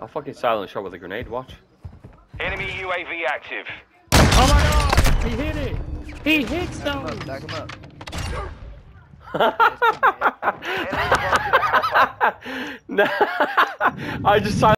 I'll fucking silent shot with a grenade, watch. Enemy UAV active. Oh my god! He hit it! He hits those! Back him up. No, I just